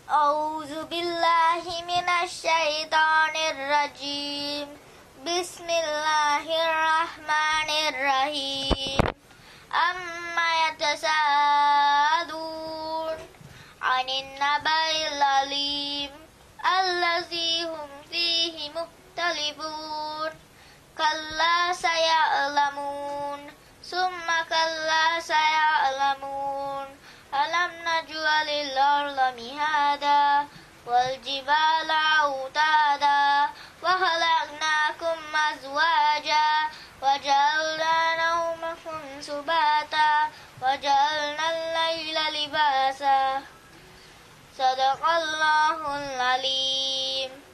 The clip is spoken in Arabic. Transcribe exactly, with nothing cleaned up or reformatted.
أعوذ بالله من الشيطان الرجيم بسم الله الرحمن الرحيم أما يتساءلون عن النبأ العظيم الذي هم فيه مختلفون كلا سيعلمون ثم كلا سيعلمون ألم نجعل الأرض مهادا والجبال أوتادا وخلقناكم أزواجا وجعلنا نومكم سباتا وجعلنا الليل لباسا صدق الله العليم.